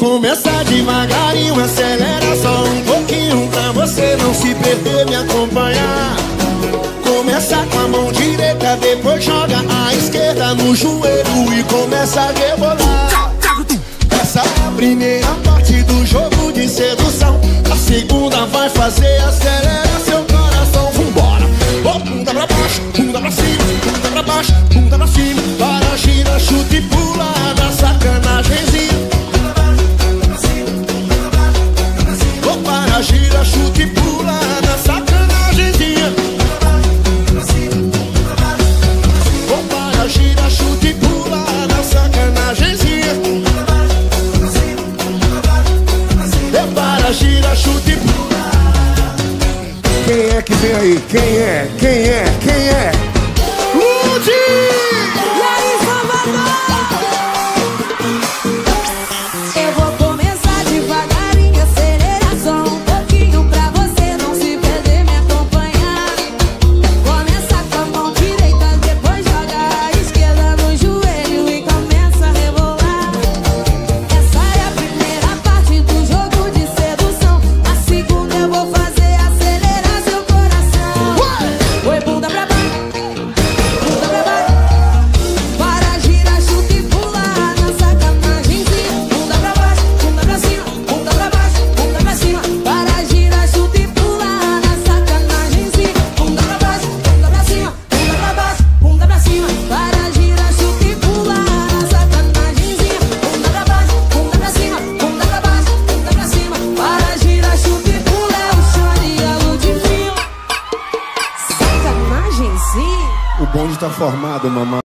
Começa devagarinho, acelera só um pouquinho pra você não se perder, me acompanhar. Começa com a mão direita, depois joga a esquerda no joelho e começa a rebolar. Essa é a primeira parte do jogo de sedução. A segunda vai fazer acelerar seu coração. Vambora! Oh, bunda pra baixo, bunda pra cima, bunda pra baixo, bunda pra cima. Para, gira, chuta e pula na sacanagemzinha. Oh, para, gira, chuta e pula na sacanagemzinha. Oh, para, gira, chuta e pula na sacanagemzinha. Para, gira, chuta e pula. Quem é que vem aí? Quem é? Quem é? Quem é? Ludi! E aí, Salvador? Eu vou começar devagarinho, acelerar só um pouquinho pra você não se perder, me acompanhar. Começa com a mão direita, depois joga a esquerda no joelho e começa a rebolar. Essa é a primeira parte do jogo de sedução. A segunda eu vou fazer acelerar seu coração. Oi, bunda pra baixo, bunda pra baixo. Para, gira, chuta e pula na sacanagemzinha. Bunda pra baixo, bunda pra cima, bunda pra baixo, bunda pra cima. Para, gira, chuta e pula na sacanagemzinha. Bunda pra baixo, bunda pra cima, bunda pra baixo, bunda pra cima. Para, gira, chuta e pula na sacanagemzinha. Bunda pra baixo, bunda pra cima, bunda pra baixo, bunda pra cima. Para, gira, chuta e pula, é o chorialo de fio. Sacanagemzinha. O bonde tá formado, mamãe.